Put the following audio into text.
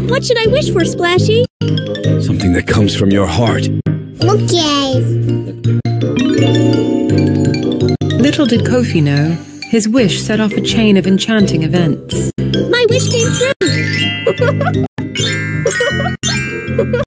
What should I wish for, Splashy? Something that comes from your heart. Okay. Little did Kofi know, his wish set off a chain of enchanting events. My wish came true!